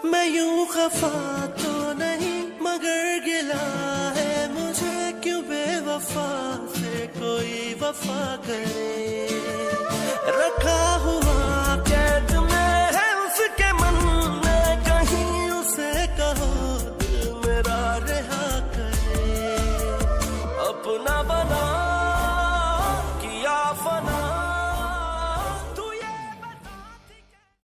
मैं यूं खफा तो नहीं मगर गिला है मुझे क्यों बेवफा से कोई वफा करे रखा हुआ